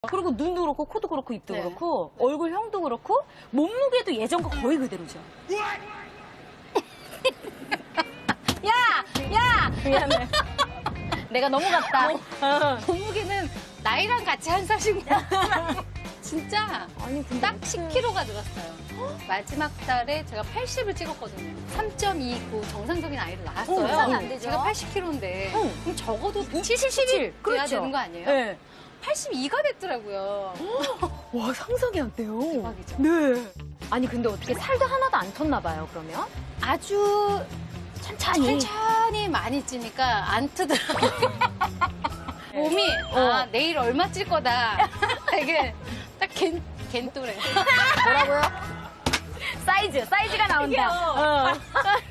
그리고 눈도 그렇고 코도 그렇고 입도 네. 그렇고 얼굴형도 그렇고 몸무게도 예전과 거의 그대로죠. 야! 미안해. 내가 넘어갔다. 몸무게는 나이랑 같이 한 살씩 진짜 아니 근데 딱 10kg가 늘었어요. 마지막 달에 제가 80을 찍었거든요. 3.29 정상적인 아이를 낳았어요. 이상 안 되죠. 제가 80kg인데 그럼 적어도 77 돼야 그렇죠. 되는 거 아니에요? 네. 82가 됐더라고요. 와 상상이 안 돼요. 대박이죠. 네. 아니 근데 어떻게 살도 하나도 안 텄나 봐요 그러면? 아주 천천히. 천천히 많이 찌니까 안 트더라고요. 몸이 내일 얼마 찔 거다. 이게 딱 겐또래. 뭐라고요? 사이즈가 나온다.